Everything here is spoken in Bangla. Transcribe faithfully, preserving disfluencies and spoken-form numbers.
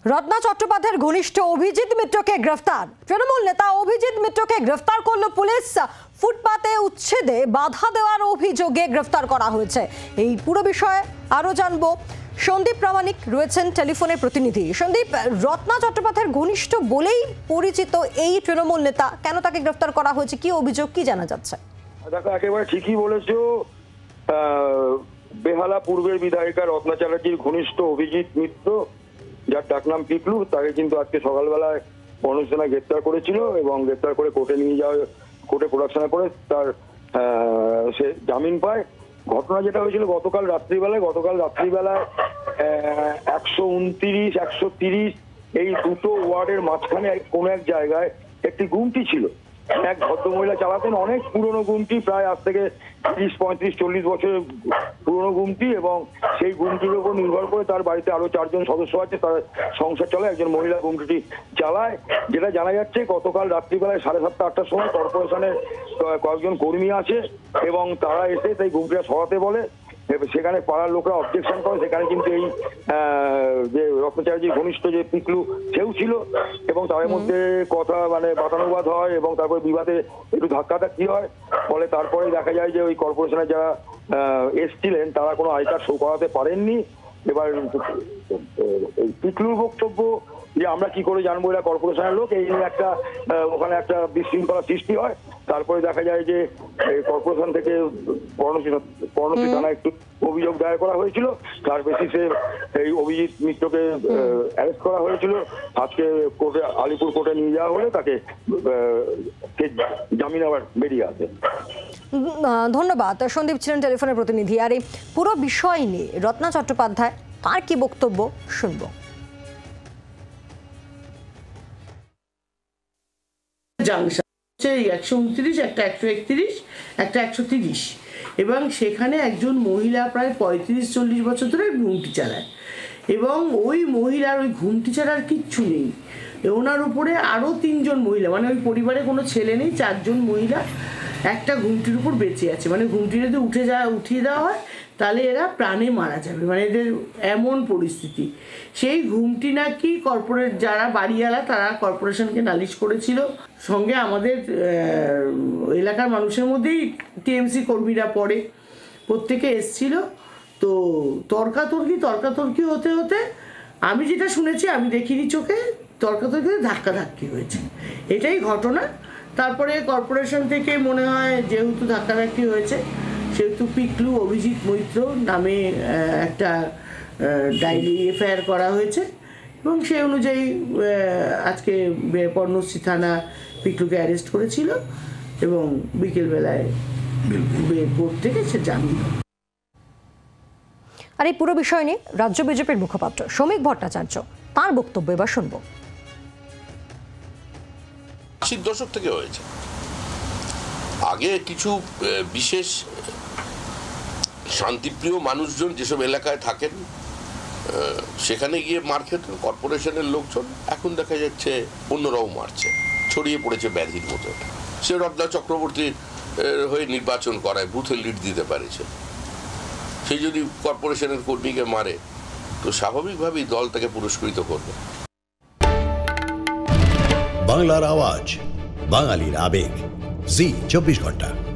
রত্না চট্টোপাধ্যায়ের ঘনিষ্ঠ অভিজিৎ মিত্রকে গ্রেফতার। তৃণমূল নেতা অভিজিৎ মিত্রকে গ্রেফতার করল পুলিশ। ফুটপাতে উচ্ছেদে বাধা দেওয়ার অভিযোগে গ্রেফতার করা হয়েছে। এই পুরো বিষয়ে আরো জানবো, সন্দীপ প্রামাণিক রয়েছেন টেলিফোনে প্রতিনিধি। সন্দীপ, রত্না চট্টোপাধ্যায়ের ঘনিষ্ঠ বলেই পরিচিত এই তৃণমূল নেতা, কেন তাকে গ্রেফতার করা হয়েছে, কি অভিযোগ, কি জানা যাচ্ছে? দেখো, একেবারে ঠিকই বলেছো। বেহালা পূর্বের বিধায়িকা রত্না চ্যাটার্জির ঘনিষ্ঠ অভিজিৎ মিত্র, যার ডাকনাম পিকলু, তাকে কিন্তু আজকে সকালবেলায় বনসেনা গ্রেপ্তার করেছিল এবং গ্রেপ্তার করে কোর্টে নিয়ে যাওয়া কোর্টে প্রোডাকশনে করে তার সে জামিন পায়। ঘটনা যেটা হয়েছিল গতকাল রাত্রিবেলায় গতকাল রাত্রিবেলায় একশো উনত্রিশ একশো তিরিশ এই দুটো ওয়ার্ডের মাঝখানে কোনো এক জায়গায় একটি গুমটি ছিল। এক ভদ্রমহিলা চালাতেন, অনেক পুরনো গুমটি, প্রায় আজ থেকে তিরিশ পঁয়ত্রিশ চল্লিশ বছরের পুরনো গুমটি, এবং সেই গুমটির উপর নির্ভর করে তার বাড়িতে আরো চারজন সদস্য আছে, তার সংসার চলে। একজন মহিলা গুমটিটি চালায়। যেটা জানা যাচ্ছে গতকাল রাত্রিবেলায় সাড়ে সাতটা আটটার সময় কর্পোরেশনের কয়েকজন কর্মী আছে এবং তারা এসে তাই গুমটিটা সরাতে বলে। সেখানে পাড়ার লোকরা অবজেকশন করে। সেখানে কিন্তু এই যে রত্না চ্যাটার্জির ঘনিষ্ঠ যে পিকলু, সেও ছিল, এবং তাদের মধ্যে কথা মানে বাতানুবাদ হয় এবং তারপরে বিবাদে একটু ধাক্কাধাক্কি হয়। ফলে তারপরে দেখা যায় যে ওই কর্পোরেশনের যারা এসছিলেন তারা কোনো আই কার্ড শো করাতে পারেননি। এবার পিকলুর বক্তব্য যে আমরা কি করে জানবো এরা কর্পোরেশনের লোক, এই নিয়ে একটা ওখানে একটা বিশৃঙ্খলা সৃষ্টি হয়। তারপরে দেখা যায় যে কর্পোরেশন থেকে পর্ণশী থানায় একটু অভিযোগ দায়ের করা হয়েছিল। তার বেসিসে এই অভিজিৎ মিত্রকে অ্যারেস্ট করা হয়েছিল। আজকে কোর্টে আলিপুর কোর্টে নিয়ে যাওয়া হলে তাকে জামিন আবার বেরিয়ে আসে। ধন্যবাদ। সন্দীপ ছিলেন টেলিফোনের প্রতিনিধি। আর এই পুরো বিষয় নিয়ে রত্না চট্টোপাধ্যায় তার কি বক্তব্য শুনবো। জাংশন একশো উনত্রিশ, একটা একশো একত্রিশ, একটা একশো তিরিশ, এবং সেখানে একজন মহিলা প্রায় পঁয়ত্রিশ চল্লিশ বছর ধরে ঘুমটি চালায়, এবং ওই মহিলার ওই ঘুমটি ছাড়ার কিচ্ছু নেই। ওনার উপরে আরও তিনজন মহিলা, মানে ওই পরিবারে কোনো ছেলে নেই, চারজন মহিলা একটা ঘুমটির উপর বেঁচে আছে। মানে ঘুমটি যদি উঠে যাওয়া উঠিয়ে দেওয়া হয় তাহলে এরা প্রাণে মারা যাবে, মানে এদের এমন পরিস্থিতি। সেই ঘুমটি নাকি কর্পোরেট যারা বাড়িওয়ালা তারা কর্পোরেশনকে নালিশ করেছিল। সঙ্গে আমাদের এলাকার মানুষের মধ্যেই টিএমসি কর্মীরা পড়ে, প্রত্যেকে এসছিল। তো তর্কাতর্কি তর্কাতর্কি হতে হতে আমি যেটা শুনেছি, আমি দেখিনি চোখে, তর্কাতর্কি ধাক্কাধাক্কি হয়েছে, এটাই ঘটনা। তারপরে কর্পোরেশন থেকে মনে হয় যেহেতু ধাক্কাধাক্কি হয়েছে সেহেতু পিকলু অভিজিৎ মৈত্র নামে একটা ডায়েরি এফআইআর করা হয়েছে, এবং সেই অনুযায়ী আজকে পর্ণশ্রী থানা পিকলুকে অ্যারেস্ট করেছিল এবং বিকেলবেলায় কোর্ট থেকে সে জামিন। আর এই পুরো বিষয় নিয়ে রাজ্য বিজেপির মুখপাত্র শ্রমিক ভট্টাচার্য, তার বক্তব্য এবার শুনবো। আশির দশক থেকে হয়েছে। আগে কিছু বিশেষ শান্তিপ্রিয় মানুষজন যেসব এলাকায় থাকেন সেখানে গিয়ে মার খেত কর্পোরেশনের লোকজন। এখন দেখা যাচ্ছে অন্যরাও মারছে, ছড়িয়ে পড়েছে ব্যাধির মতো। সে রত্না চক্রবর্তীর হয়ে নির্বাচন করায় বুথে লিড দিতে পারেছে, সে যদি কর্পোরেশনের কর্মীকে মারে তো স্বাভাবিকভাবেই দল তাকে পুরস্কৃত করবে। বাংলার আওয়াজ, বাঙালির আবেগ, জি চব্বিশ ঘন্টা।